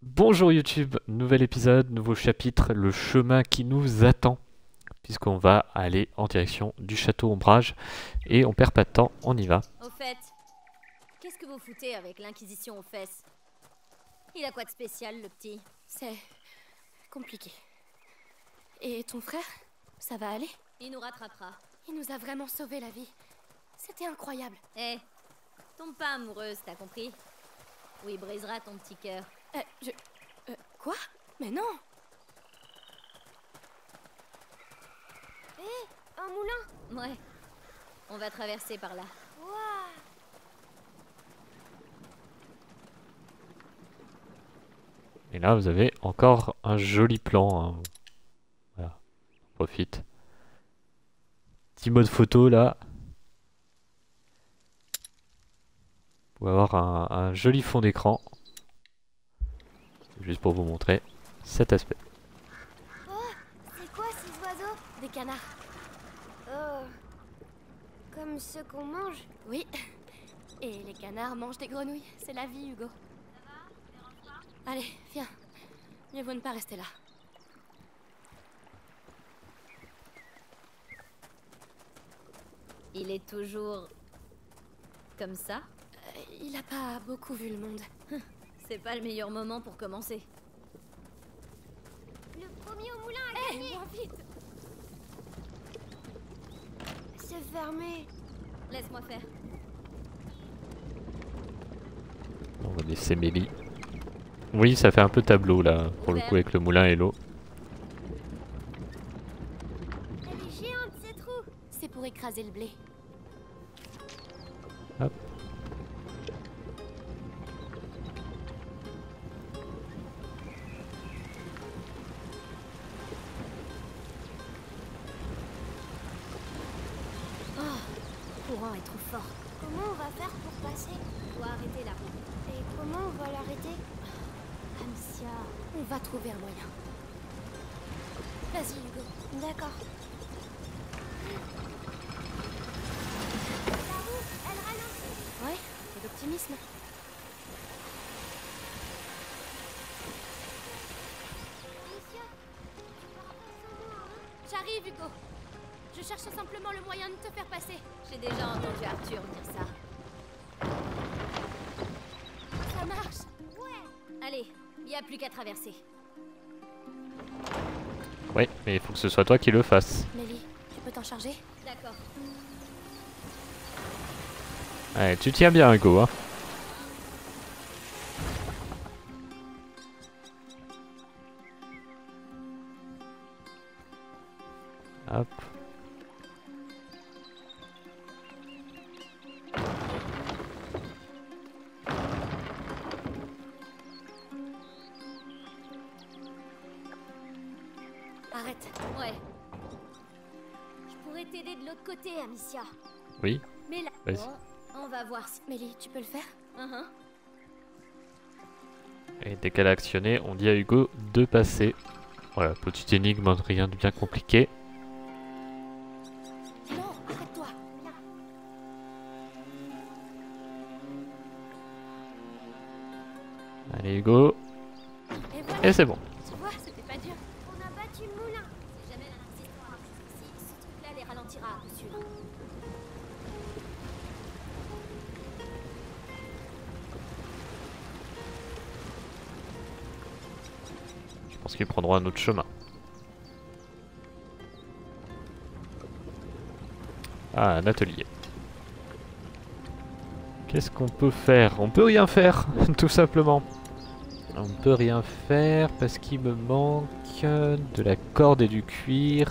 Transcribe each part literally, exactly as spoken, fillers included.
Bonjour YouTube, nouvel épisode, nouveau chapitre, le chemin qui nous attend, puisqu'on va aller en direction du château Ombrage, et on perd pas de temps, on y va. Au fait, qu'est-ce que vous foutez avec l'inquisition aux fesses? Il a quoi de spécial, le petit? C'est compliqué. Et ton frère, ça va aller? Il nous rattrapera. Il nous a vraiment sauvé la vie. C'était incroyable. Eh, tombe pas amoureuse, t'as compris? Ou il brisera ton petit cœur. Euh, je... Euh, quoi? Mais non! Hé, un moulin? Ouais, on va traverser par là. Waouh! Et là vous avez encore un joli plan, hein. Voilà, on profite. Petit mode photo là. Vous pouvez avoir un, un joli fond d'écran. Juste pour vous montrer cet aspect. Oh, c'est quoi ces oiseaux? Des canards. Oh, comme ceux qu'on mange? Oui. Et les canards mangent des grenouilles. C'est la vie, Hugo. Allez, viens. Mieux vaut ne pas rester là. Il est toujours... comme ça? Euh, il a pas beaucoup vu le monde. C'est pas le meilleur moment pour commencer. Le premier au moulin a Hé, gagné. moins vite! C'est fermé. Laisse-moi faire. On va laisser Mélie. Oui, ça fait un peu tableau là, pour le coup, avec le moulin et l'eau. Elle est géante cette roue. C'est pour écraser le blé. Hop. Oh, le courant est trop fort. Comment on va faire pour passer? On doit arrêter la roue. Et comment on va l'arrêter? Amicia, on va trouver un moyen. Vas-y, Hugo. D'accord. La roue, elle ralentit. Ouais, et d'optimisme. Alicia, tu pars pas sans moi, hein? J'arrive, Hugo. Je cherchais simplement le moyen de te faire passer. J'ai déjà entendu Arthur dire ça. Ça marche. Ouais. Allez, il y a plus qu'à traverser. Oui, mais il faut que ce soit toi qui le fasses. Mélie, tu peux t'en charger? D'accord. Allez, tu tiens bien Hugo, hein. Hop. Arrête. Ouais. Je pourrais t'aider de l'autre côté, Amicia. Oui. Mais là, Vas-y. bon, on va voir si... Mélie, tu peux le faire? Uh-huh. Et dès qu'elle a actionné, on dit à Hugo de passer. Voilà, petite énigme, rien de bien compliqué. Non, arrête-toi. Allez Hugo. Et voilà. Et c'est bon. Tu vois, c'était pas dur. On a battu le moulin. Si jamais l'investissement arrive ici, ce truc-là les ralentira à coup sûr. Je pense qu'ils prendront un autre chemin. Ah, un atelier. Qu'est-ce qu'on peut faire? On peut rien faire, tout simplement. On peut rien faire parce qu'il me manque de la corde et du cuir.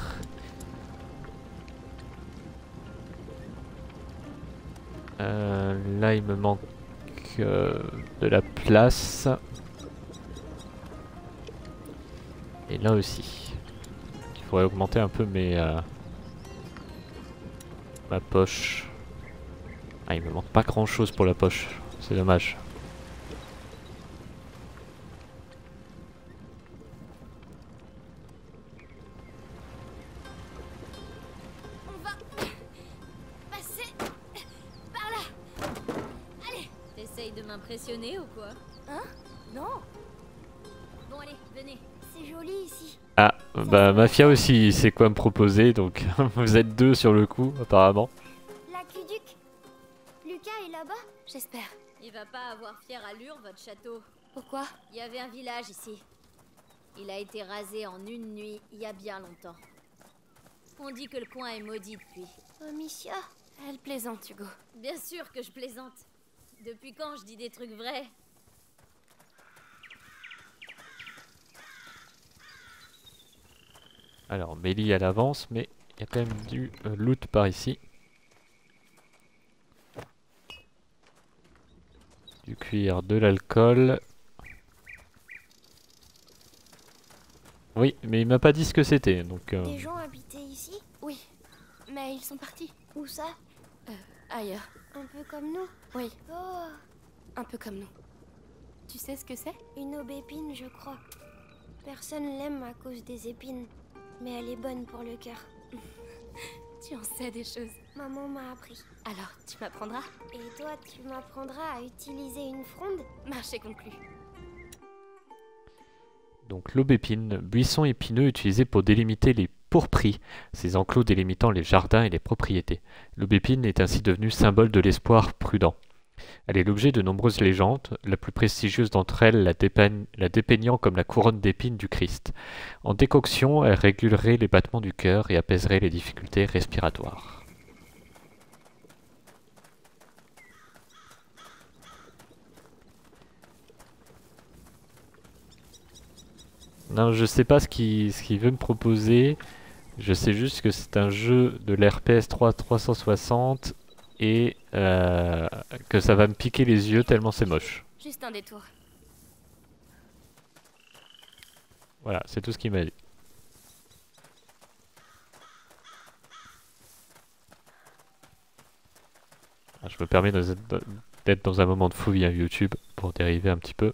Euh, là, il me manque euh, de la place. Et là aussi. Il faudrait augmenter un peu mes, euh, ma poche. Ah, il me manque pas grand chose pour la poche. C'est dommage. On va passer par là. Allez. T'essayes de m'impressionner ou quoi? Hein? Non. allez, venez. C'est joli ici. Ah, bah Mafia aussi sait quoi me proposer, donc vous êtes deux sur le coup, apparemment. L'aqueduc. Lucas est là-bas. J'espère. Il va pas avoir fière allure, votre château. Pourquoi? Il y avait un village ici. Il a été rasé en une nuit, il y a bien longtemps. On dit que le coin est maudit depuis. Amicia. Elle plaisante, Hugo. Bien sûr que je plaisante. Depuis quand je dis des trucs vrais? Alors, Mélie à l'avance, mais il y a quand même du euh, loot par ici. Du cuir, de l'alcool. Oui, mais il m'a pas dit ce que c'était, donc... Euh... Des gens habitaient ici? Oui, mais ils sont partis. Où ça? Euh, ailleurs. Un peu comme nous? Oui, Oh, un peu comme nous. Tu sais ce que c'est? une aubépine, je crois. Personne l'aime à cause des épines. Mais elle est bonne pour le cœur. Tu en sais des choses. Maman m'a appris. Alors, tu m'apprendras? Et toi, tu m'apprendras à utiliser une fronde? Marché conclu. Donc l'aubépine, buisson épineux utilisé pour délimiter les pourpris, ces enclos délimitant les jardins et les propriétés. L'aubépine est ainsi devenue symbole de l'espoir prudent. Elle est l'objet de nombreuses légendes, la plus prestigieuse d'entre elles la, dépeigne, la dépeignant comme la couronne d'épines du Christ. En décoction, elle régulerait les battements du cœur et apaiserait les difficultés respiratoires. Non, je sais pas ce qu'il ce qu'il veut me proposer. Je sais juste que c'est un jeu de l'R P S trois trois cent soixante et euh, que ça va me piquer les yeux tellement c'est moche. Juste un détour. Voilà, c'est tout ce qu'il m'a dit. Ah, je me permets d'être dans un moment de fouille à YouTube pour dériver un petit peu.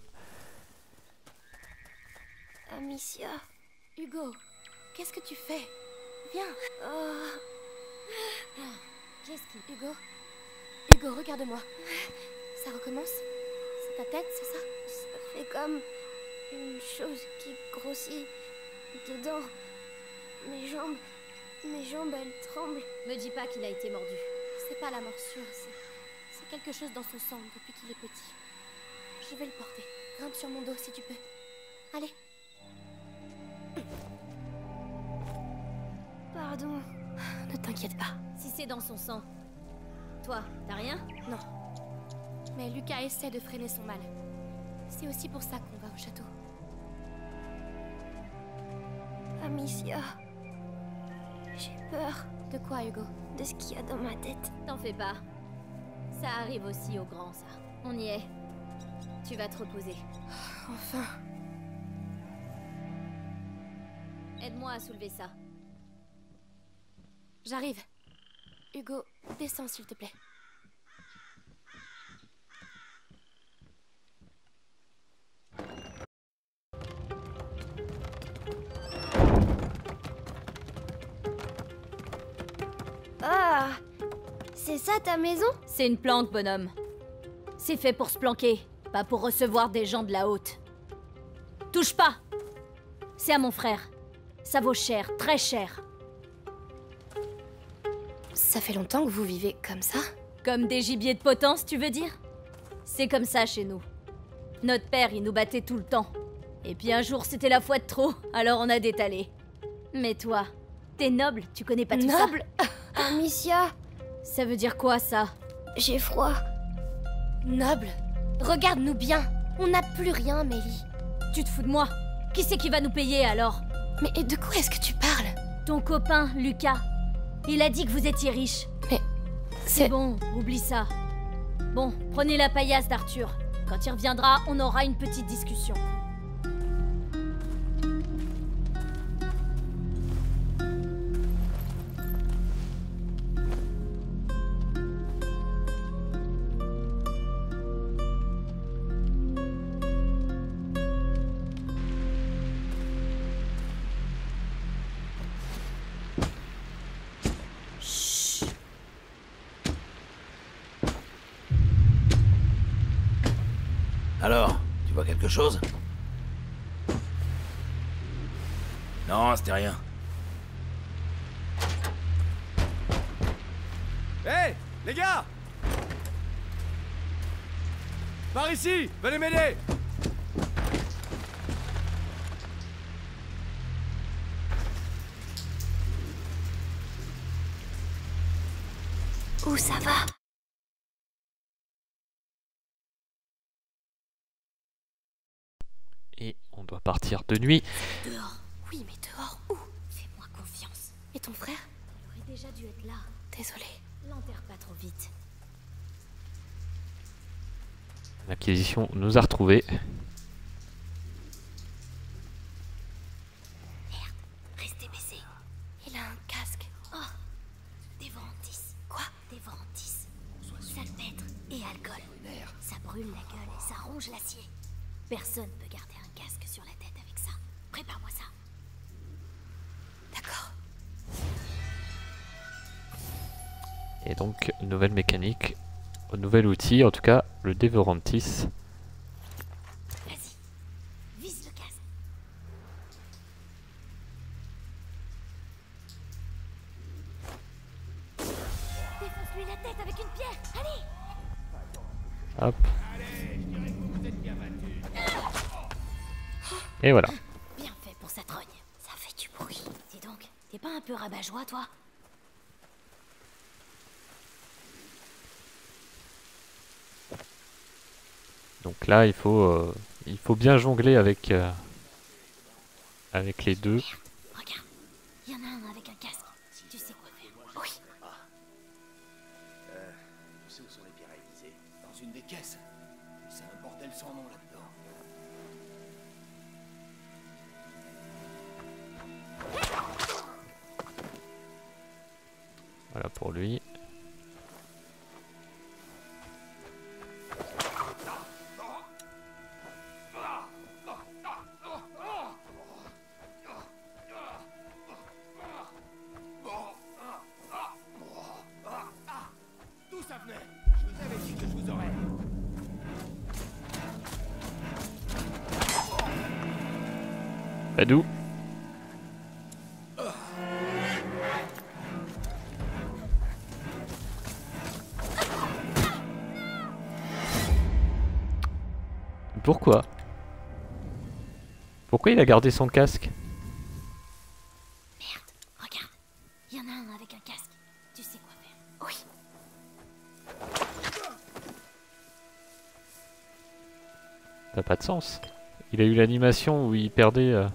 Amicia. Hugo, qu'est-ce que tu fais? Viens. Oh, Qu'est-ce qui... Hugo Hugo, regarde-moi. Ça recommence? C'est ta tête, c'est ça? ça fait comme une chose qui grossit dedans. Mes jambes, mes jambes, elles tremblent. Me dis pas qu'il a été mordu. C'est pas la morsure, c'est... C'est quelque chose dans son sang depuis qu'il est petit. Je vais le porter. Grimpe sur mon dos si tu peux. Allez. Pardon. Ne t'inquiète pas. Si c'est dans son sang. Toi, t'as rien? Non. Mais Lucas essaie de freiner son mal. C'est aussi pour ça qu'on va au château. Amicia. J'ai peur De quoi, Hugo? de ce qu'il y a dans ma tête. T'en fais pas. Ça arrive aussi aux grands, ça. On y est. Tu vas te reposer. Enfin. Aide-moi à soulever ça. J'arrive. Hugo, descends s'il te plaît. Ah, c'est ça ta maison? C'est une planque, bonhomme. C'est fait pour se planquer, pas pour recevoir des gens de la haute. Touche pas! C'est à mon frère. Ça vaut cher, très cher. Ça fait longtemps que vous vivez comme ça? Comme des gibiers de potence, tu veux dire? C'est comme ça chez nous. Notre père, il nous battait tout le temps. Et puis un jour, c'était la fois de trop, alors on a détalé. Mais toi, t'es noble, tu connais pas tout ça? Noble? Amicia, Ça veut dire quoi, ça? j'ai froid. Noble? Regarde-nous bien. On n'a plus rien, Mélie. Tu te fous de moi? Qui c'est qui va nous payer, alors? Mais de quoi est-ce que tu parles? Ton copain, Lucas. Il a dit que vous étiez riche. C'est C'est... bon, oublie ça. Bon, prenez la paillasse d'Arthur. Quand il reviendra, on aura une petite discussion. Alors, tu vois quelque chose? Non, c'était rien. Hé, hey, les gars! Par ici! Venez m'aider! Où ça va? Et on doit partir de nuit. Dehors. Oui, mais dehors où? Fais-moi confiance. Et ton frère? Il aurait déjà dû être là. Désolé. L'enterre pas trop vite. L'acquisition nous a retrouvés. Merde, restez baissé. Il a un casque. Oh, Dévorantis. Quoi? Dévorantis. Salpêtre et alcool. Ça brûle la gueule et ça ronge l'acier. Personne peut garder un casque sur la tête avec ça. Prépare-moi ça. D'accord. Et donc, nouvelle mécanique, nouvel outil, en tout cas, le Dévorantis. Vas-y. Vise le casque. Défonce-lui la tête avec une pierre. Allez. Hop. Et voilà. Bien fait pour cette rogne. Ça fait du bruit. Dis donc, t'es pas un peu rabat-joie, toi? Donc là, il faut, euh, il faut bien jongler avec, euh, avec les deux. Regarde, il y en a un avec un casque. Tu sais quoi faire. Oui. Euh, tu sais où sont les pierres aiguisées? Dans une des caisses. C'est un bordel sans nom là-dedans. Voilà pour lui. D'où ça venait? Je vous avais dit que je vous aurais. Badou. Pourquoi? Pourquoi il a gardé son casque? Merde, regarde. Il y en a un avec un casque. Tu sais quoi faire. Oui. Ça n'a pas de sens. Il a eu l'animation où il perdait... euh,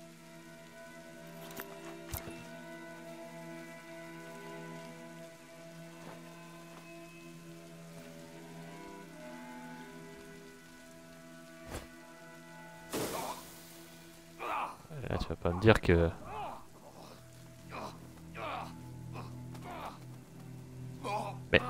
Là, tu vas pas me dire que... Mais...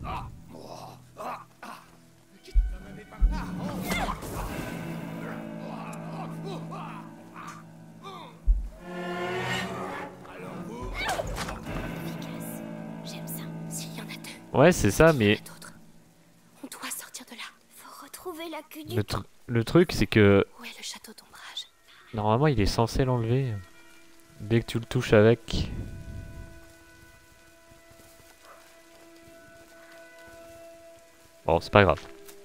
Efficace. J'aime ça. S'il y en a deux. Ouais, c'est ça, mais... D'autres. On doit sortir de là. Faut retrouver la queue du... Le, tr- le truc, c'est que... Où est le château d'ombrage? Normalement, il est censé l'enlever. Dès que tu le touches avec... Bon, c'est pas grave.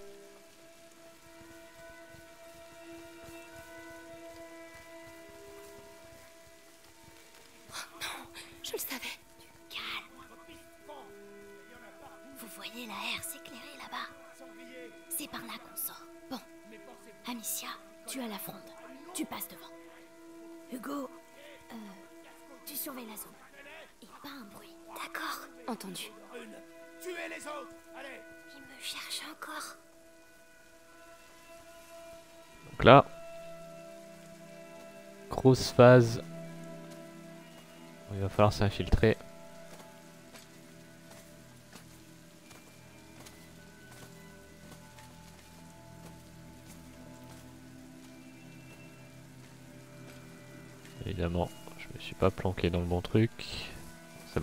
Je le savais. Calme. Vous voyez la aire s'éclairer là-bas? C'est par là qu'on sort. Bon. Amicia, tu as la fronde. Tu passes devant. Hugo, euh, tu surveilles la zone. Et pas un bruit. D'accord. Entendu. Tuez les autres! Allez! Il me cherche encore. Donc là... Grosse phase. Il va falloir s'infiltrer. Évidemment, je me suis pas planqué dans le bon truc. C'est bon.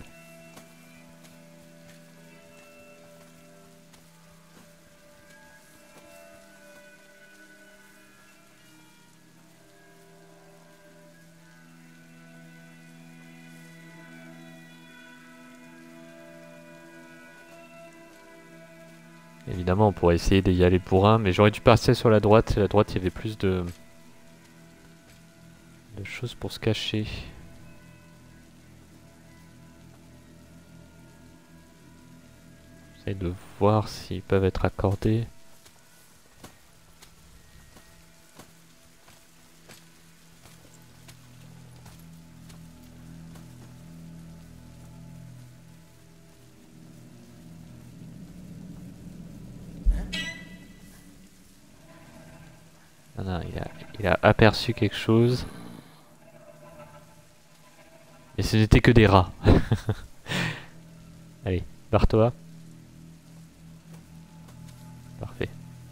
Évidemment, on pourrait essayer d'y aller pour un, mais j'aurais dû passer sur la droite. À la droite, il y avait plus de, de choses pour se cacher. J'essaie de voir s'ils peuvent être accordés. Non, non, il a, il a aperçu quelque chose. Et ce n'était que des rats. Allez, barre-toi. Parfait.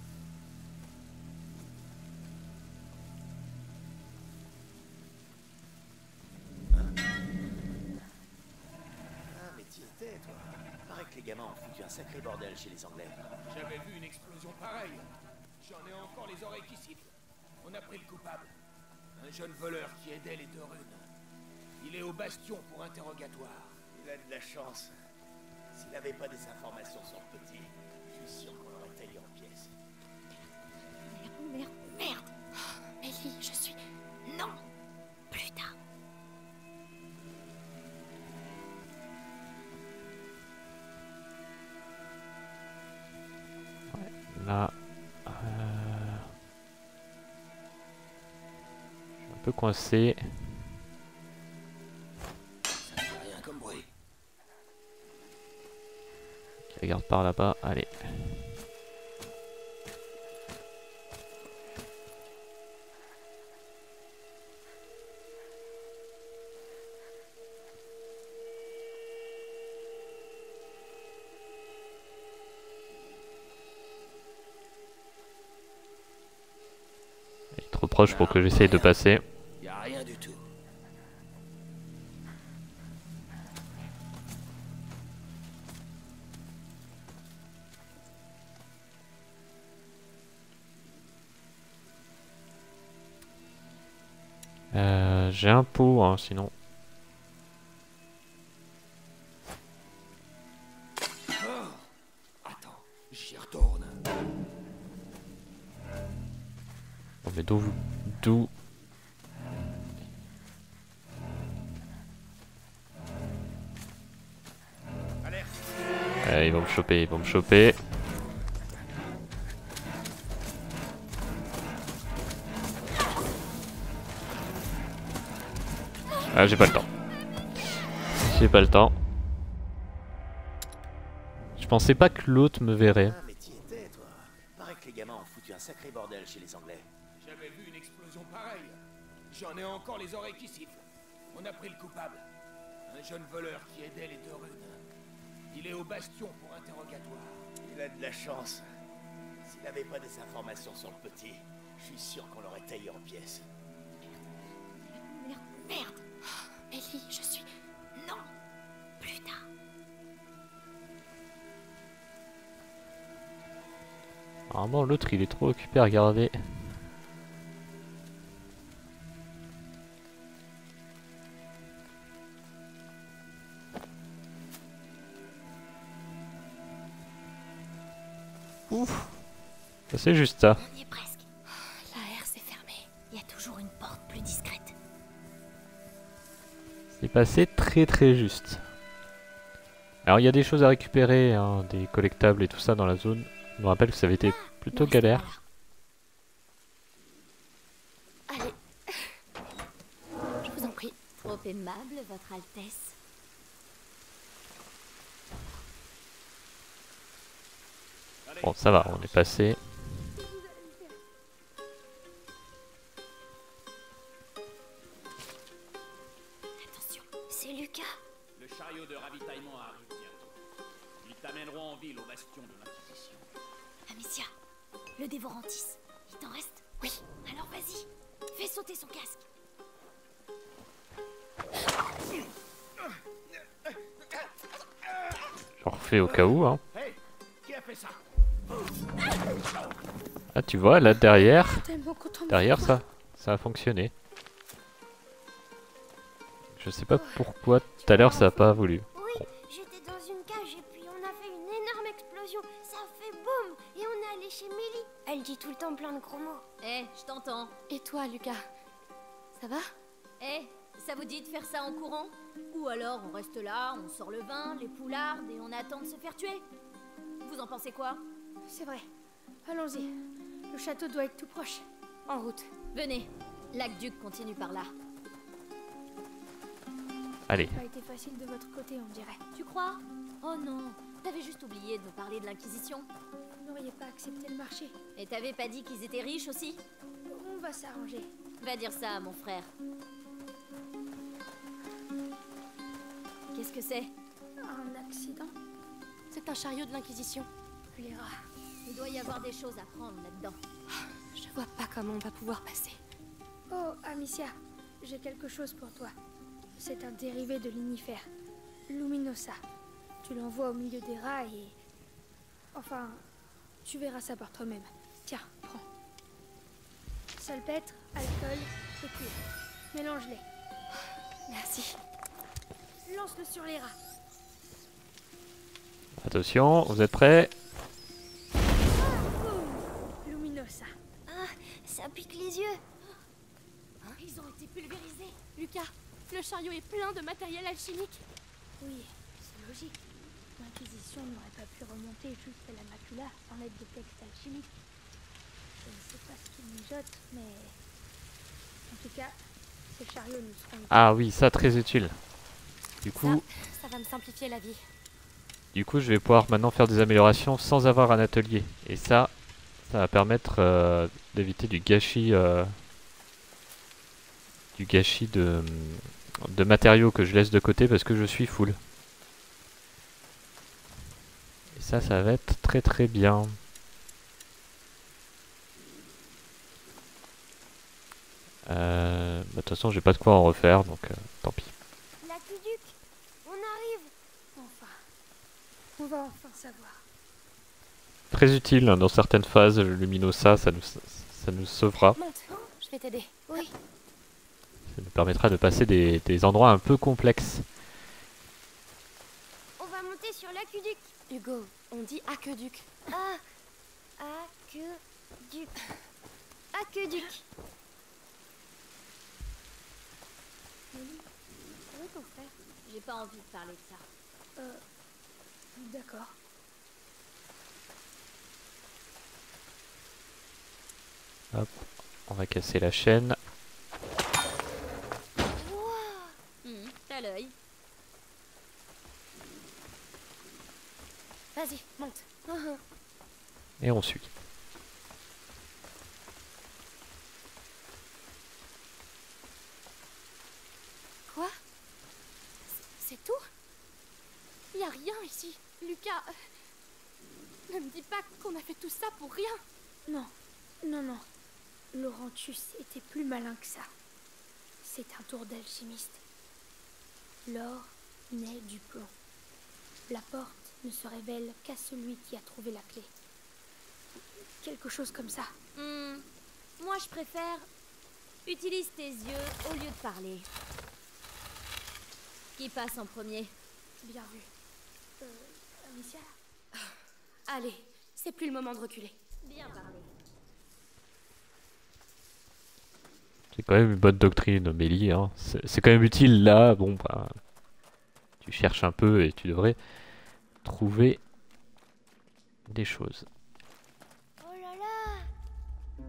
Ah, mais t'y étais, toi. Paraît que les gamins ont foutu un sacré bordel chez les Anglais. J'avais vu une explosion pareille. J'en ai encore les oreilles qui sifflent. On a pris le coupable. Un jeune voleur qui aidait les deux runes. Il est au bastion pour interrogatoire. Il a de la chance. S'il n'avait pas des informations sur le petit, je suis sûr qu'on l'aurait taillé en pièces. Merde, merde, merde. Oh, Ellie, je suis... Non. Plus tard. Là... Euh... Je suis un peu coincé. Ça fait rien comme bruit. Qui regarde par là-bas, allez. Il est trop proche pour que j'essaye de passer. Y a rien du tout. Euh, j'ai un pot, hein, sinon. Oh, attends, j'y retourne. Bon, mais d'où... D'où... Alerte. Euh, ils vont me choper, ils vont me choper. Ah, j'ai pas le temps. J'ai pas le temps. Je pensais pas que l'autre me verrait. Ah, mais t'y étais, toi. Paraît que les gamins ont foutu un sacré bordel chez les Anglais. J'avais vu une explosion pareille. J'en ai encore les oreilles qui sifflent. On a pris le coupable. Un jeune voleur qui aidait les deux runes. Il est au bastion pour interrogatoire. Il a de la chance. S'il n'avait pas des informations sur le petit, je suis sûr qu'on l'aurait taillé en pièces. Merde, merde. Oh, Ellie, je suis... Non. Plus tard. Normalement, l'autre il est trop occupé à regarder. Ouf. Ça c'est juste ça. On y est presque. Oh, la herse est fermée. Il y a toujours une porte plus discrète. C'est passé très très juste. Alors il y a des choses à récupérer, hein, des collectables et tout ça dans la zone. Je me rappelle que ça avait été plutôt galère. Allez. Je vous en prie. Trop aimable, Votre Altesse. Bon ça va, on est passé. Attention, c'est Lucas. Le chariot de ravitaillement arrive bientôt. Ils t'amèneront en ville au bastion de l'Inquisition. Amicia, le dévorantis. Il t'en reste? Oui. Alors vas-y. Fais sauter son casque. J'en refais au cas où, hein. Hey, qui a fait ça? Ah tu vois, là derrière, Tellement content de derrière vous ça, ça a fonctionné. Je sais pas pourquoi tout à l'heure ça a pas voulu. Oui, j'étais dans une cage et puis on a fait une énorme explosion. Ça a fait boum. Elle dit tout le temps plein de gros mots. Eh, je t'entends. Et toi, Lucas? Ça va? Eh, ça vous dit de faire ça en courant? Ou alors on reste là, on sort le vin, les poulardes et on attend de se faire tuer? Vous en pensez quoi? C'est vrai. Allons-y. Le château doit être tout proche. En route. Venez, l'aqueduc continue par là. Allez. Ça a été facile de votre côté, on dirait. Tu crois? Oh non, t'avais juste oublié de me parler de l'Inquisition. Vous n'auriez pas accepté le marché. Et t'avais pas dit qu'ils étaient riches aussi? On va s'arranger. Va dire ça à mon frère. Qu'est-ce que c'est? Un accident? C'est un chariot de l'Inquisition. Les rats. Il doit y avoir des choses à prendre là-dedans. Je vois pas comment on va pouvoir passer. Oh, Amicia, j'ai quelque chose pour toi. C'est un dérivé de l'inifère. Luminosa. Tu l'envoies au milieu des rats et... Enfin, tu verras ça par toi-même. Tiens, prends. Salpêtre, alcool et cuivre. Mélange-les. Merci. Lance-le sur les rats. Attention, vous êtes prêts? Luminosa. Ah, ça pique les yeux. Ils ont été pulvérisés. Lucas, le chariot est plein de matériel alchimique. Oui, c'est logique. L'Inquisition n'aurait pas pu remonter jusqu'à la macula sans l'aide de textes alchimiques. Je ne sais pas ce qu'ils mijotent, mais... En tout cas, ces chariots nous seront utiles. Ah oui, ça très utile. Du coup, Ça, ça va me simplifier la vie. du coup, je vais pouvoir maintenant faire des améliorations sans avoir un atelier. Et ça, ça va permettre euh, d'éviter du gâchis, euh, du gâchis de, de matériaux que je laisse de côté parce que je suis full. Et ça, ça va être très très bien. Euh, bah, de toute façon, j'ai pas de quoi en refaire, donc euh, tant pis. L'aqueduc, on arrive. Enfin, on va enfin savoir. Très utile hein, dans certaines phases, le Luminosa, ça nous, ça nous sauvera. Monte, je vais t'aider. Oui. Ça nous permettra de passer des, des endroits un peu complexes. On va monter sur l'aqueduc. Hugo, on dit aqueduc. Ah, aqueduc. Aqueduc. Où est ton frère? J'ai pas envie de parler de ça. Euh, d'accord. Hop, on va casser la chaîne. Hum, t'as l'œil. Vas-y, monte. Et on suit. Quoi? C'est tout? Y a rien ici. Lucas, euh, ne me dis pas qu'on a fait tout ça pour rien. Non, non, non. Laurentus était plus malin que ça. C'est un tour d'alchimiste. L'or naît du plomb. La porte ne se révèle qu'à celui qui a trouvé la clé. Quelque chose comme ça. Hum, moi je préfère... Utilise tes yeux au lieu de parler. Qui passe en premier? Bien vu. Euh, Amicia? Allez, c'est plus le moment de reculer. Bien parlé. C'est quand même une bonne doctrine, Mélie. Hein. C'est c'est quand même utile là. Bon, bah, tu cherches un peu et tu devrais trouver des choses. Oh là là!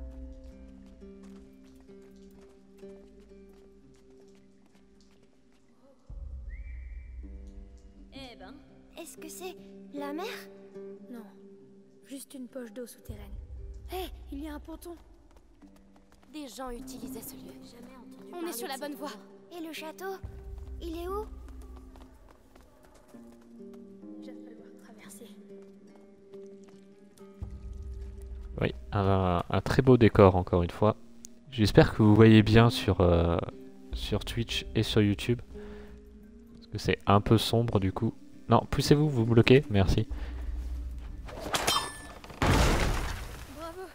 Eh ben, Est-ce que c'est la mer? Non, juste une poche d'eau souterraine. Hé, il y a un ponton. Des gens utilisaient ce lieu. jamais entendu On est parler sur de la bonne cet voie. endroit. Et le château? Il est où? Il va falloir traverser. Oui, un, un très beau décor encore une fois. J'espère que vous voyez bien sur, euh, sur Twitch et sur YouTube. Parce que c'est un peu sombre du coup. Non, poussez-vous, vous me bloquez, merci. Bravo!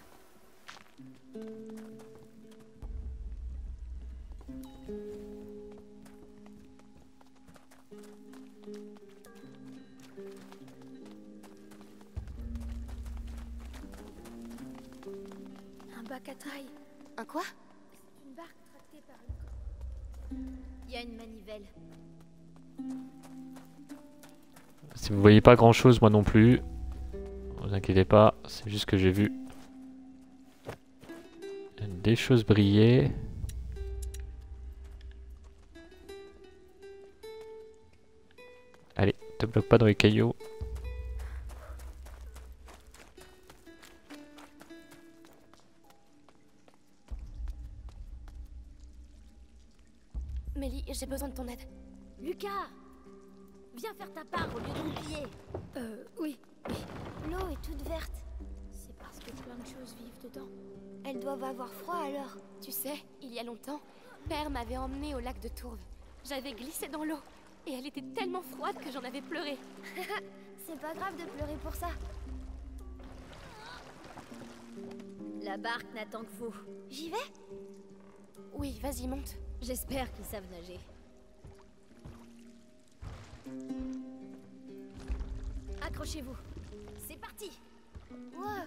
barque à trail. Un quoi? C'est une barque tractée par une... Il y a une manivelle. Si vous voyez pas grand chose, moi non plus. Ne vous inquiétez pas, c'est juste que j'ai vu des choses briller. Allez, te bloque pas dans les cailloux. Mélie, j'ai besoin de ton aide. Lucas! Viens faire ta part au lieu de m'oublier. Euh, oui. L'eau est toute verte. C'est parce que plein de choses vivent dedans. Elles doivent avoir froid alors. Tu sais, il y a longtemps, Père m'avait emmené au lac de Tourve. J'avais glissé dans l'eau et elle était tellement froide que j'en avais pleuré. C'est pas grave de pleurer pour ça. La barque n'attend que vous. J'y vais? Oui, vas-y, monte. J'espère qu'ils savent nager. Accrochez-vous. C'est parti. Wow.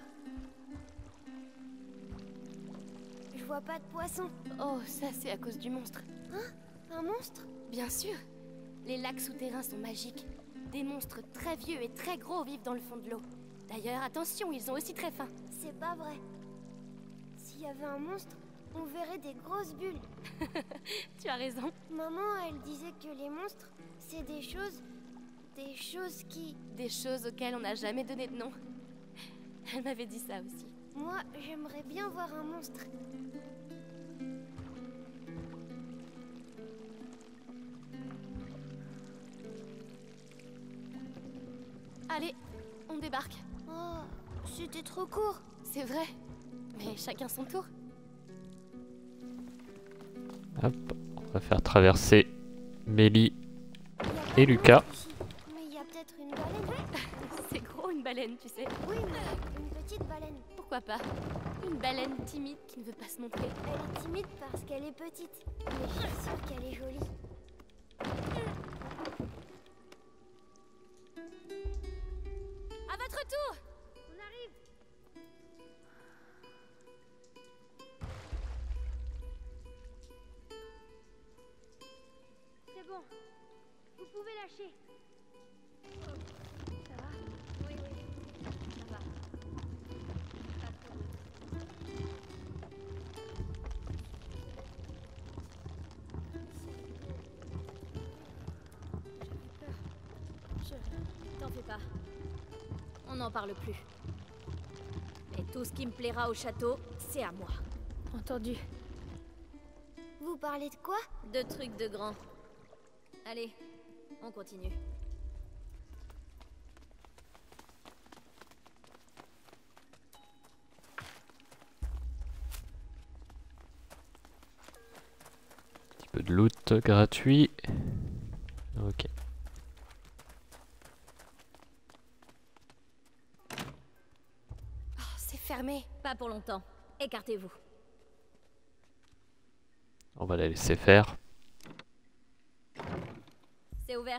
Je vois pas de poisson. Oh, ça c'est à cause du monstre. Hein? Un monstre? Bien sûr. Les lacs souterrains sont magiques. Des monstres très vieux et très gros vivent dans le fond de l'eau. D'ailleurs, attention, ils sont aussi très fins. C'est pas vrai. S'il y avait un monstre, on verrait des grosses bulles. Tu as raison. Maman, elle disait que les monstres, c'est des choses... Des choses qui... Des choses auxquelles on n'a jamais donné de nom. Elle m'avait dit ça aussi. Moi, j'aimerais bien voir un monstre. Allez, on débarque. Oh, c'était trop court. C'est vrai, mais chacun son tour. Hop, on va faire traverser Mélie et Lucas. Mais il y a peut-être une baleine. C'est gros une baleine, tu sais. Oui, mais une petite baleine. Pourquoi pas? Une baleine timide qui ne veut pas se montrer. Elle est timide parce qu'elle est petite. Mais je suis sûre qu'elle est jolie. À votre tour! On arrive! C'est bon. Vous pouvez lâcher. Ça va? Oui, oui. Ça va. Pas trop. Je... T'en fais pas. On n'en parle plus. Et tout ce qui me plaira au château, c'est à moi. Entendu. Vous parlez de quoi? Deux trucs de grands. Allez, on continue. Un petit peu de loot gratuit. Ok. Oh, c'est fermé. Pas pour longtemps. Écartez-vous. On va la laisser faire. C'est ouvert.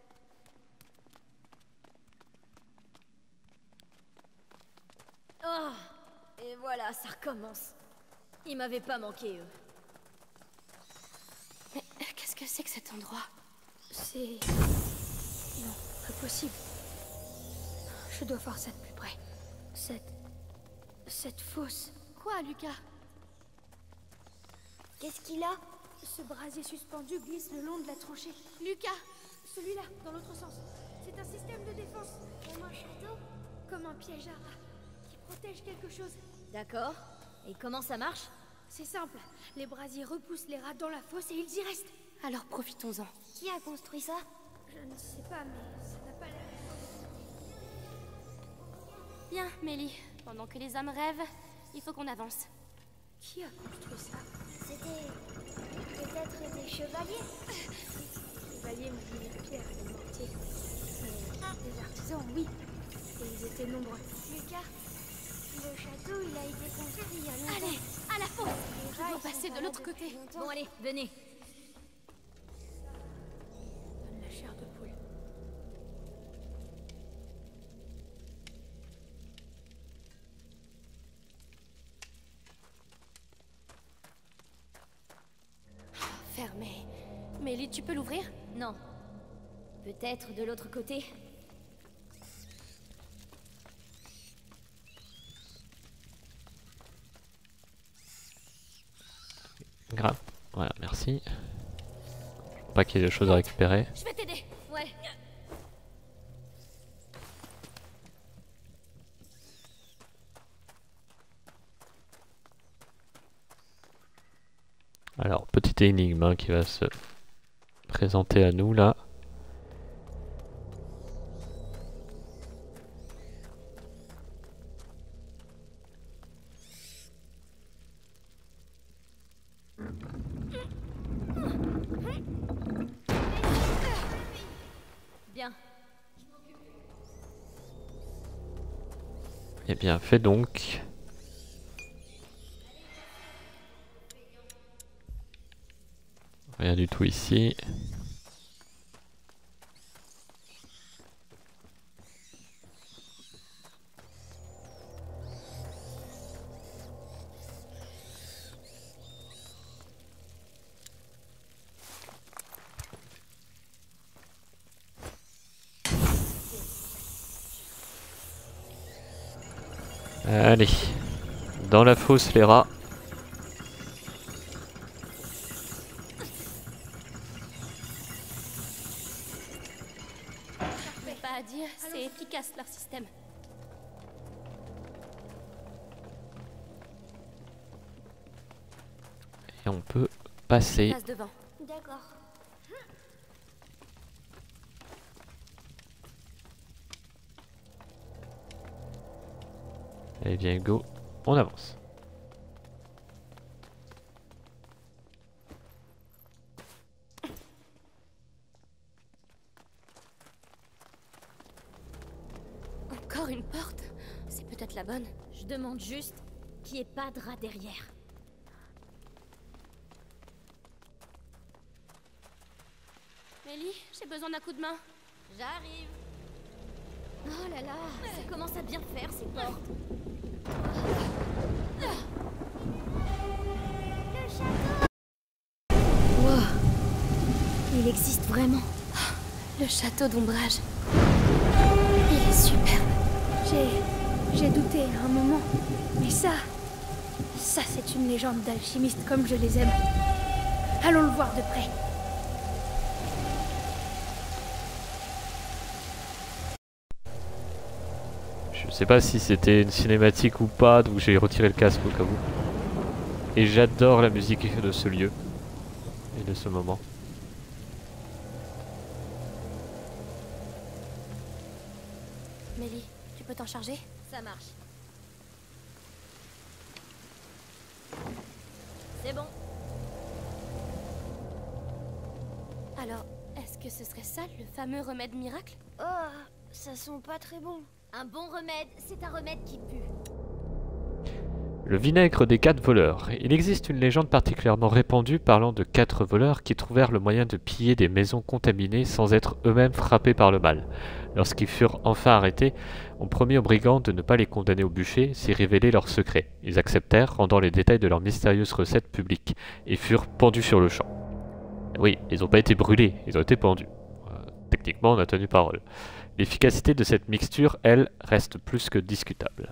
Oh, et voilà, ça recommence. Ils m'avaient pas manqué, eux. Mais qu'est-ce que c'est que cet endroit? C'est... Non, pas possible. Je dois voir ça de plus près. Cette... Cette fosse. Quoi, Lucas? Qu'est-ce qu'il a? Ce brasier suspendu glisse le long de la tranchée. Lucas! Celui-là, dans l'autre sens. C'est un système de défense. Comme un château? Comme un piège à rats. Qui protège quelque chose. D'accord. Et comment ça marche? C'est simple. Les brasiers repoussent les rats dans la fosse et ils y restent. Alors profitons-en. Qui a construit ça? Je ne sais pas, mais ça n'a pas l'air... Bien, Mélie. Pendant que les hommes rêvent, il faut qu'on avance. Qui a construit ça? C'était... peut-être des chevaliers? Les chevaliers m'ont mis les pierres et les mortiers. Mais des artisans, oui. Et ils étaient nombreux. Lucas, le château, il a été construit il y a longtemps. Allez, à la fosse! Les rats, Il faut ils passer sont de là l'autre depuis côté. longtemps. Bon, allez, venez. Donne la chair de poule. fermé. Mélie, tu peux l'ouvrir? Non. Peut-être de l'autre côté. Grave. Voilà, merci. Je crois pas qu'il y ait de choses à récupérer. Je vais t'aider. Ouais. Alors, petite énigme hein, qui va se présenter à nous là. Bien. Eh bien, fait donc. Rien du tout ici. Allez, dans la fosse les rats. Pas à dire, c'est efficace leur système. Et on peut passer. Passe devant. D'accord. Allez, viens Hugo, on avance. Encore une porte? C'est peut-être la bonne. Je demande juste qu'il n'y ait pas de rat derrière. Mélie, j'ai besoin d'un coup de main. J'arrive. Oh là là, ça commence à bien faire ces portes. Le château. Wow. Il existe vraiment. Le château d'ombrage. Il est superbe. J'ai... j'ai douté à un moment. Mais ça... ça c'est une légende d'alchimiste comme je les aime. Allons le voir de près. Je sais pas si c'était une cinématique ou pas, donc j'ai retiré le casque au cas où. Et j'adore la musique de ce lieu et de ce moment. Mélie, tu peux t'en charger? Ça marche. C'est bon. Alors, est-ce que ce serait ça, le fameux remède miracle? Oh, ça sent pas très bon. Un bon remède, c'est un remède qui pue. Le vinaigre des quatre voleurs. Il existe une légende particulièrement répandue parlant de quatre voleurs qui trouvèrent le moyen de piller des maisons contaminées sans être eux-mêmes frappés par le mal. Lorsqu'ils furent enfin arrêtés, on promit aux brigands de ne pas les condamner au bûcher s'ils révélaient leurs secrets. Ils acceptèrent, rendant les détails de leur mystérieuse recette publique, et furent pendus sur le champ. Oui, ils n'ont pas été brûlés, ils ont été pendus. Euh, techniquement, on a tenu parole. L'efficacité de cette mixture, elle, reste plus que discutable.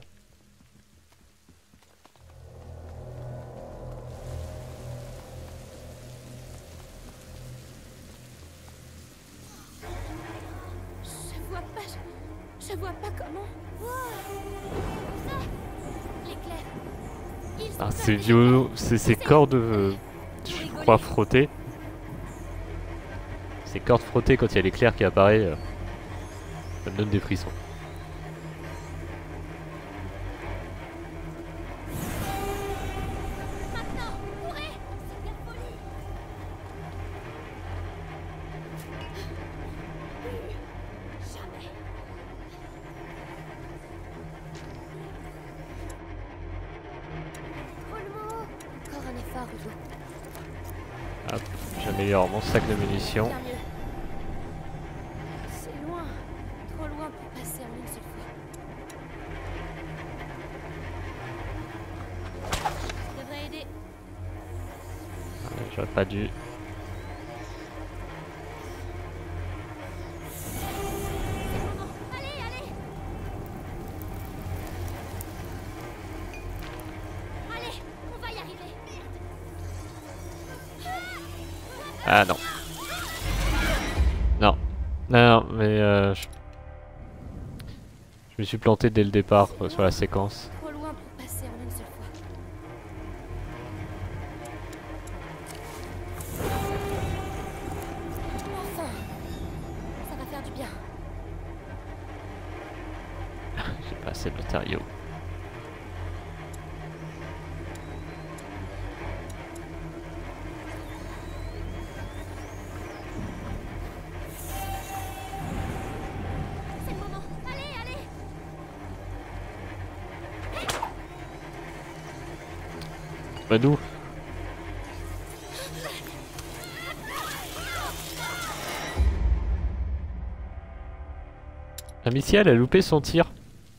Je vois pas, je, je vois pas comment. Ça, l'éclair. Ils sont Ah, c'est arrivés. violent, c'est ces cordes, euh, je crois, frottées. Ces cordes frottées quand il y a l'éclair qui apparaît, euh, ça me donne des frissons. Maintenant, courez. C'est de la folie. Jamais. Encore un effort, Hugo. Hop, j'améliore mon sac de munitions. Bien mieux. C'est loin. Trop loin pour passer en une seule fois. Ça devrait aider. J'aurais pas dû. Ah non. Non. Non, non, mais euh, je... je me suis planté dès le départ euh, sur la séquence. Trop loin pour passer en une seule fois. Enfin, ça va faire du bien. J'ai pas assez de matériaux. C'est le moment. Allez, allez. Bah nous. Amicia, elle a loupé son tir.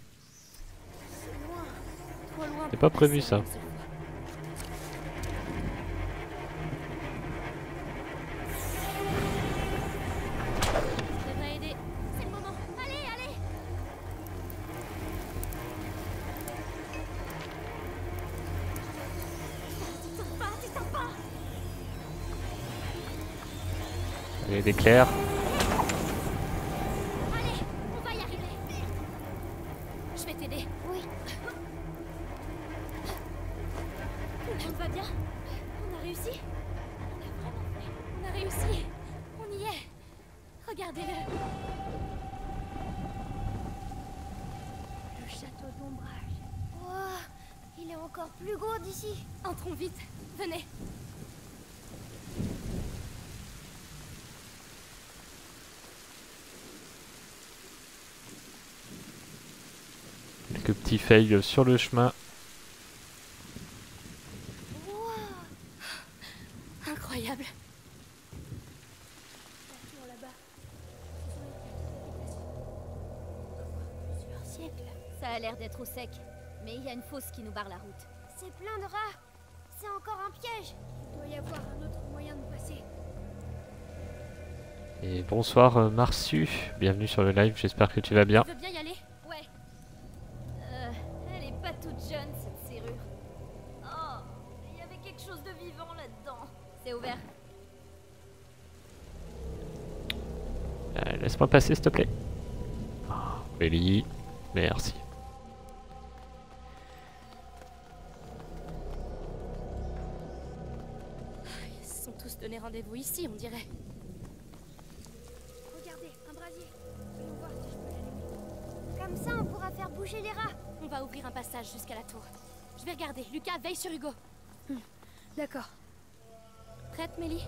Trop loin. C'est pour pas prévu, passer ça. en une seule fois. Ça devrait aider. C'est le moment. Allez, allez. Tu sors pas, tu sors pas. Il y a des clairs. Allez, on va y arriver. Je vais t'aider. Oui. Tout va bien. On a réussi. On a vraiment fait. On a réussi. On y est. Regardez-le. Le château d'ombrage. Wow, il est encore plus gros d'ici. Entrons vite. Venez. Quelques petits fails sur le chemin. Incroyable. La tour là-bas. Plusieurs siècles. Ça a l'air d'être au sec, mais il y a une fosse qui nous barre la route. C'est plein de rats. C'est encore un piège. Il doit y avoir un autre moyen de passer. Et bonsoir euh, Marsu, bienvenue sur le live, j'espère que tu vas bien. Tu veux bien y aller? Ouais. Euh, elle est pas toute jeune, cette serrure. Oh, il y avait quelque chose de vivant là-dedans. C'est ouvert. Euh, Laisse-moi passer s'il te plaît. Oh, Mélie, merci. Ils se sont tous donné rendez-vous ici, on dirait. Regardez, un brasier. Voyons voir si je peux l'allumer. Comme ça, on pourra faire bouger les rats. On va ouvrir un passage jusqu'à la tour. Je vais regarder. Lucas, veille sur Hugo. D'accord. Prête, Mélie?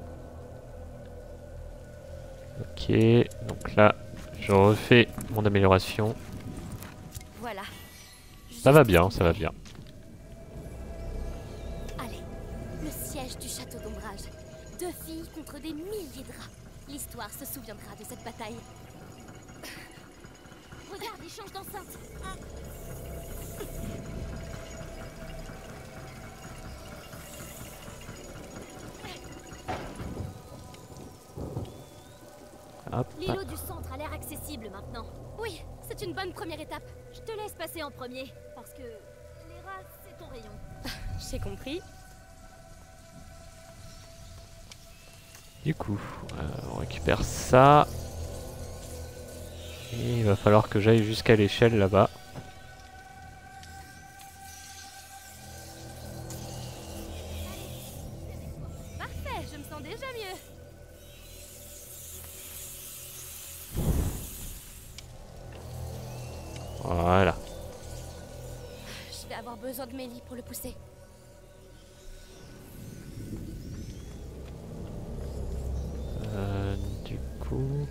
Ok, donc là, je refais mon amélioration. Voilà. Ça va bien, ça va bien. Allez, le siège du château d'ombrage. Deux filles contre des milliers de rats. L'histoire se souviendra de cette bataille. Regarde, ils changent d'enceinte. Hop. L'îlot du centre a l'air accessible maintenant. Oui, c'est une bonne première étape. Je te laisse passer en premier, parce que les rats, c'est ton rayon. J'ai compris. Du coup, euh, on récupère ça. Et il va falloir que j'aille jusqu'à l'échelle là-bas. Parfait, je me sens déjà mieux. Voilà. Je vais avoir besoin de Mélie pour le pousser. Euh, du coup...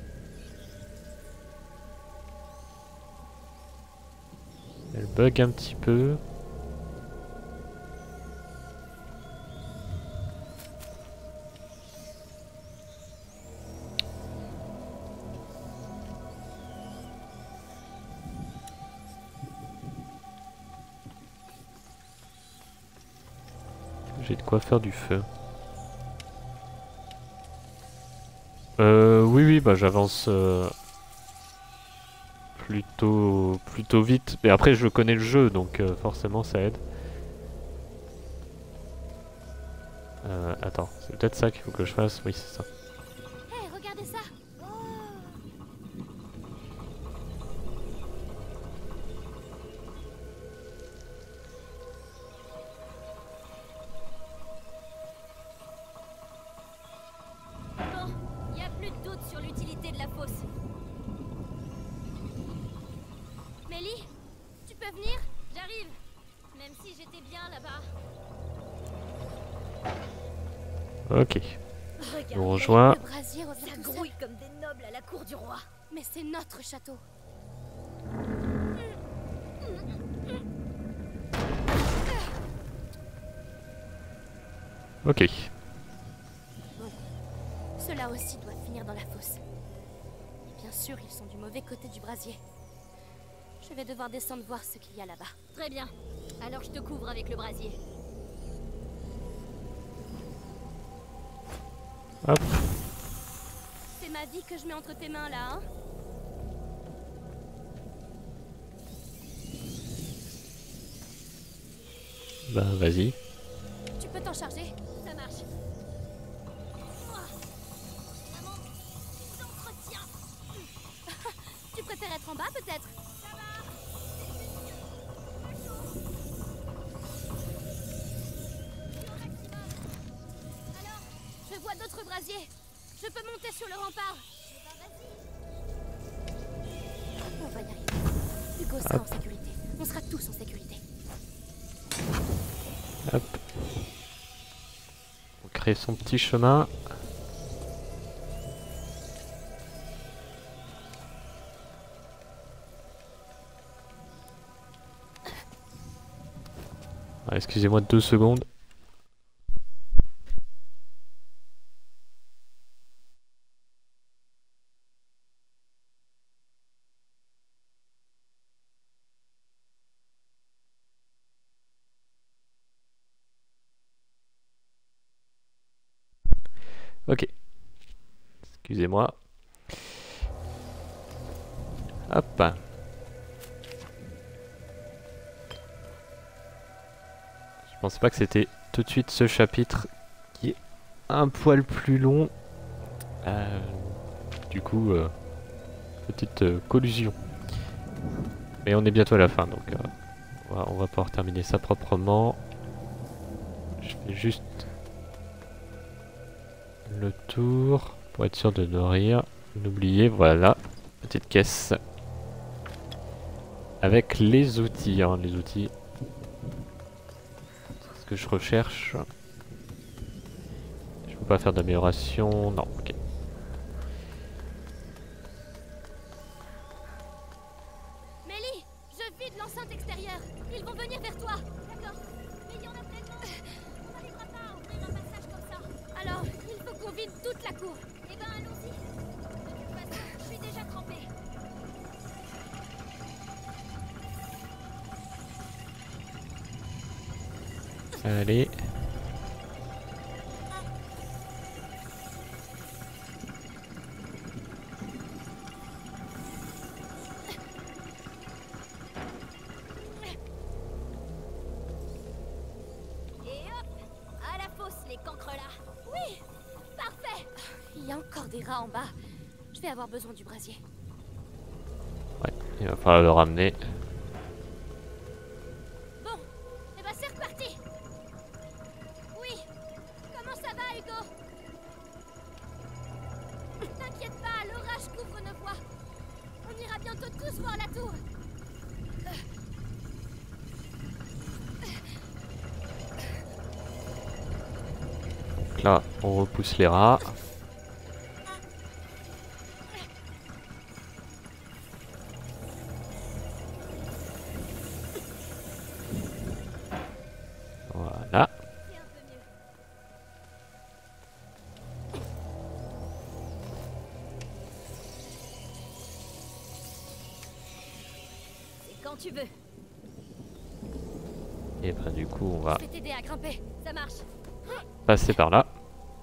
Elle bug un petit peu. J'ai de quoi faire du feu. Euh, oui, oui, bah j'avance euh, plutôt, plutôt vite. Mais après, je connais le jeu, donc euh, forcément, ça aide. Euh, attends, c'est peut-être ça qu'il faut que je fasse. Oui, c'est ça. Hé, hey, regardez ça. Bon, il n'y a plus de doute sur l'utilité de la fosse. Mélie, tu peux venir? J'arrive. Même si j'étais bien là-bas. Ok. Regarde, On rejoint. le brasier revient Ça tout seul. grouille comme des nobles à la cour du roi. Mais c'est notre château. Ok. Ceux-là aussi doivent finir dans la fosse. Et bien sûr, ils sont du mauvais côté du brasier. Je vais devoir descendre voir ce qu'il y a là-bas. Très bien. Alors je te couvre avec le brasier. Hop. C'est ma vie que je mets entre tes mains là, hein? Bah vas-y. Tu peux t'en charger? Ça marche. Maman, d'entretien. Tu préfères être en bas peut-être? Ça va. Alors, je vois d'autres brasiers. Je peux monter sur le rempart. On va y arriver. Hugo sera en sécurité. On sera tous en sécurité. Hop. On crée son petit chemin. Ah, excusez-moi deux secondes. Ok. Excusez-moi. Hop. Je pensais pas que c'était tout de suite ce chapitre qui est un poil plus long. Euh, du coup, euh, petite euh, collusion. Mais on est bientôt à la fin, donc euh, on, va, on va pouvoir terminer ça proprement. Je fais juste le tour pour être sûr de ne rien oublier. Voilà, petite caisse avec les outils. Hein, les outils. Ce que je recherche. Je peux pas faire d'amélioration. Non, ok. Mélie, je vide l'enceinte extérieure. Ils vont venir vers toi. D'accord. Mais il y en a tellement. On n'arrivera pas à ouvrir un passage comme ça. Alors, il faut qu'on vide toute la cour. Eh ben, allons-y. De toute façon, je suis déjà trempée. Allez. Et hop, à la fosse les cancres là. Oui, parfait. Il y a encore des rats en bas. Je vais avoir besoin du brasier. Ouais, il va falloir le ramener. Bon, eh ben c'est reparti. Oui, comment ça va, Hugo? T'inquiète pas, l'orage couvre nos voies. On ira bientôt tous voir la tour. Donc là, on repousse les rats. Voilà. C'est un peu mieux. C'est quand tu veux. Et ben du coup, on va Je vais t'aider à grimper. Ça marche. passer par là.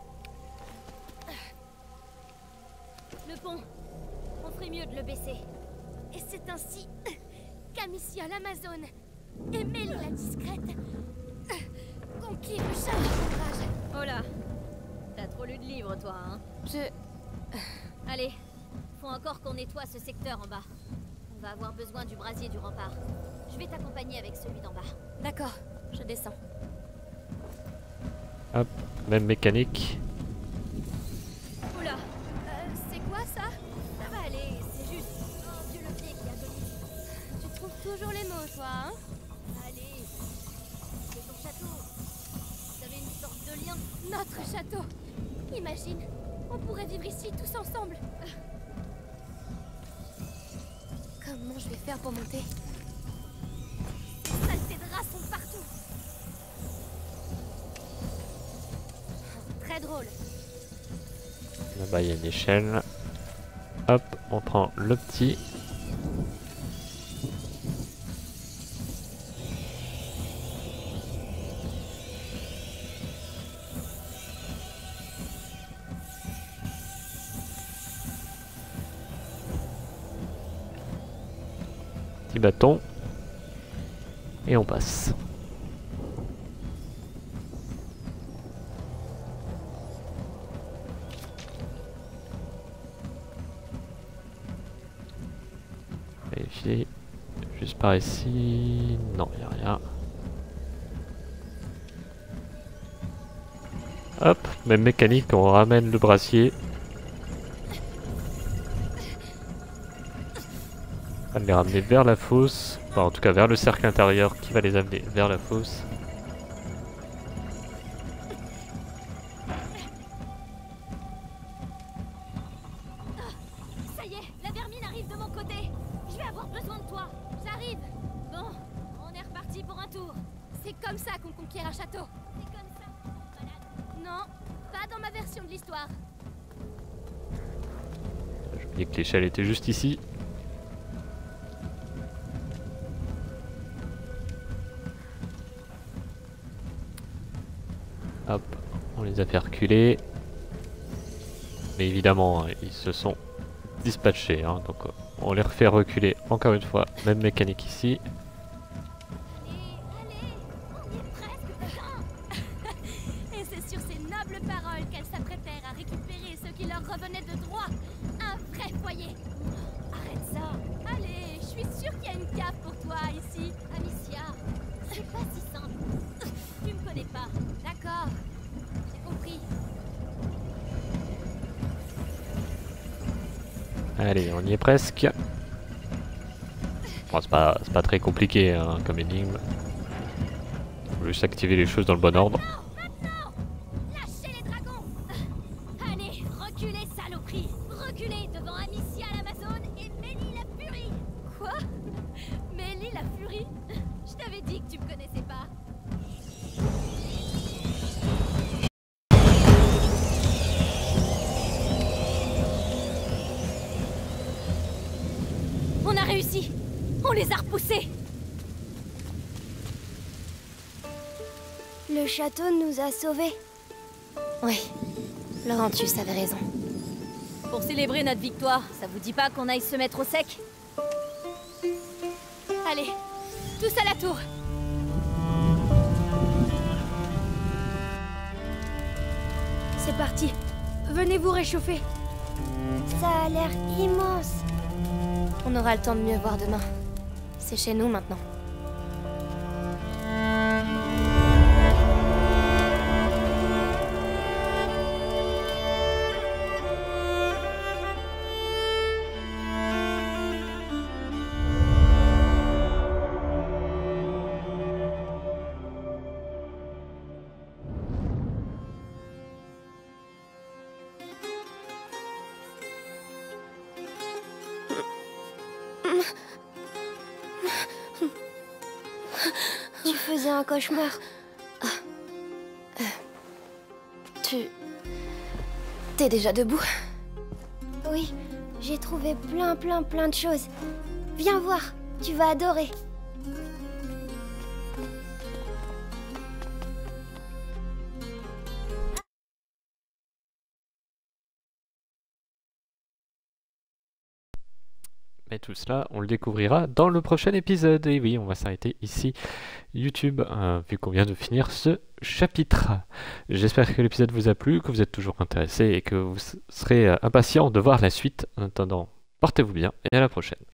Le pont. On ferait mieux de le baisser. Et c'est ainsi qu'Amicia l'Amazone et Mélie la discrète conquirent le château d'ombrage. Oh là, t'as trop lu de livres, toi, hein? Je... Allez, faut encore qu'on nettoie ce secteur en bas. On va avoir besoin du brasier du rempart. Je vais t'accompagner avec celui d'en bas. D'accord, je descends. Hop, même mécanique. Oula, euh, c'est quoi ça? Ça va aller, c'est juste un vieux levier qui agonise. Tu trouves toujours les mots, toi, hein? Allez, c'est ton château. Vous avez une sorte de lien. Notre château. Imagine, on pourrait vivre ici tous ensemble. Comment je vais faire pour monter? Les saletés de rats sont partout. Très drôle. Là-bas, il y a une échelle. Hop, on prend le petit. Petit bâton. Et on passe. Vérifier. Juste par ici. Non, il n'y a rien. Hop, même mécanique, on ramène le brassier. On va les ramener vers la fosse. Enfin, en tout cas vers le cercle intérieur qui va les amener vers la fosse. Ça y est, la vermine arrive de mon côté. Je vais avoir besoin de toi. J'arrive. Bon, on est reparti pour un tour. C'est comme ça qu'on conquiert un château. C'est comme ça, malade. Non, pas dans ma version de l'histoire. J'ai oublié que l'échelle était juste ici. Hop, on les a fait reculer. Mais évidemment, ils se sont dispatchés. Hein, donc on les refait reculer encore une fois. Même mécanique ici. Allez, allez, on y est presque, putain. Et c'est sur ces nobles paroles qu'elles s'apprêtèrent à récupérer ce qui leur revenait de droit. Un vrai foyer. Arrête ça. Allez, je suis sûre qu'il y a une cave pour toi ici. Amicia, c'est pas si simple. Tu me connais pas. D'accord, j'ai compris. Allez, on y est presque. Bon, c'est pas, c'est pas très compliqué hein, comme énigme. Faut juste activer les choses dans le bon ordre. Maintenant, lâchez les dragons. Allez, reculez, saloperie. Reculez devant Amicia l'Amazone et Mélie la Furie. Quoi? Mélie la furie? Je t'avais dit que tu me connaissais pas. On a réussi. On les a repoussés. Le château nous a sauvés. Oui, Laurentius avait raison. Pour célébrer notre victoire, ça vous dit pas qu'on aille se mettre au sec? Allez, tous à la tour. C'est parti. Venez vous réchauffer. Ça a l'air immense. On aura le temps de mieux voir demain. C'est chez nous maintenant. Tu faisais un cauchemar. Tu... T'es déjà debout? Oui, j'ai trouvé plein plein plein de choses. Viens voir, tu vas adorer. Mais tout cela, on le découvrira dans le prochain épisode. Et oui, on va s'arrêter ici, YouTube, euh, vu qu'on vient de finir ce chapitre. J'espère que l'épisode vous a plu, que vous êtes toujours intéressé et que vous serez impatient de voir la suite. En attendant, portez-vous bien et à la prochaine.